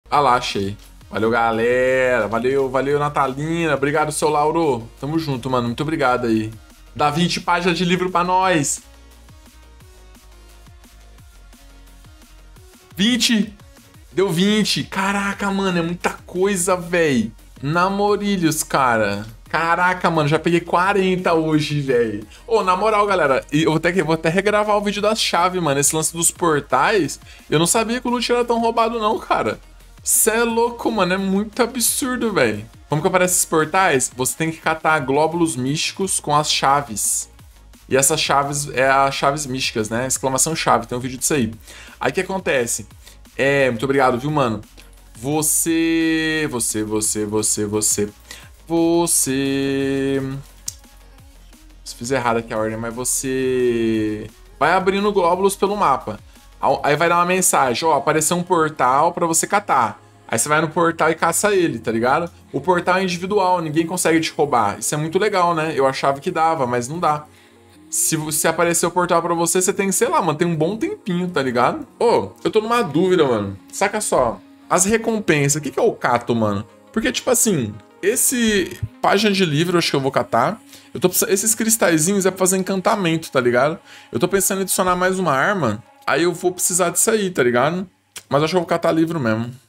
Ah lá, achei. Valeu, galera. Valeu, valeu, Natalina. Obrigado, seu Lauro. Tamo junto, mano. Muito obrigado aí. Dá 20 páginas de livro pra nós. 20. Deu 20. Caraca, mano, é muita coisa, véi. Namorilhos, cara. Caraca, mano, já peguei 40 hoje, velho. Ô, na moral, galera, vou até regravar o vídeo das chaves, mano. Esse lance dos portais, eu não sabia que o loot era tão roubado, não, cara. Cê é louco, mano, é muito absurdo, velho. Como que aparecem esses portais? Você tem que catar glóbulos místicos com as chaves. E essas chaves é as chaves místicas, né? Exclamação chave, tem um vídeo disso aí. Aí o que acontece? Muito obrigado, viu, mano? Você. Se fizer errado aqui a ordem, mas você vai abrindo glóbulos pelo mapa. Aí vai dar uma mensagem, ó, apareceu um portal pra você catar. Aí você vai no portal e caça ele, tá ligado? O portal é individual, ninguém consegue te roubar. Isso é muito legal, né? Eu achava que dava, mas não dá. Se aparecer o portal pra você, você tem, sei lá, mano, tem um bom tempinho, tá ligado? Ô, eu tô numa dúvida, mano. Saca só. As recompensas, o que que eu cato, mano? Porque, tipo assim, esse página de livro eu acho que eu vou catar. Esses cristalzinhos é pra fazer encantamento, tá ligado? Eu tô pensando em adicionar mais uma arma. Aí eu vou precisar disso aí, tá ligado? Mas acho que eu vou catar livro mesmo.